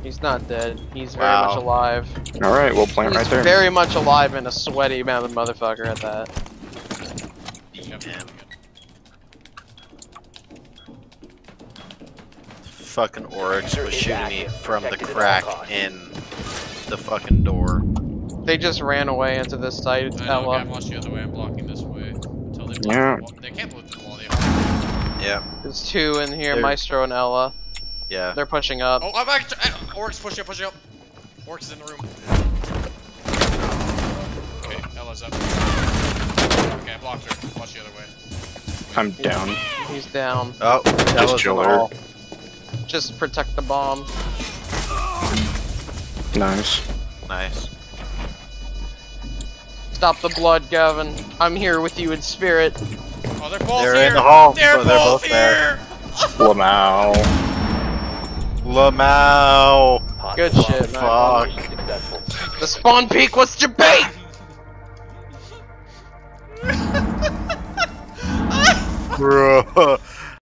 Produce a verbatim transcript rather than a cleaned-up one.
He's not dead. He's very Wow. much alive. Alright, we'll plant He's right there. very much alive and a sweaty mounted motherfucker at that. Damn. Fucking Oryx was shooting me from the crack in the fucking door. They just ran away into this site. I know, Ella. Gav watched the other way, I'm blocking this way. Until they block Yeah. the wall. They can't blow through the wall, they are. Yeah, There's two in here, They're- Maestro and Ella. yeah. They're pushing up. Oh, I'm back! Uh, Oryx pushing up, pushing up! Oryx is in the room. Okay, Ella's up. Okay, I blocked her. Watch the other way. I'm down. He's down. Oh, that was chill the her. wall. Just protect the bomb. Nice. Nice. Stop the blood, Gavin. I'm here with you in spirit. Oh, they're both They're here! in the hall. They're, Oh, they're both, both there. here! Lamau. Lamau. Good shit, man. Fuck. The spawn peak was your bait! Bro.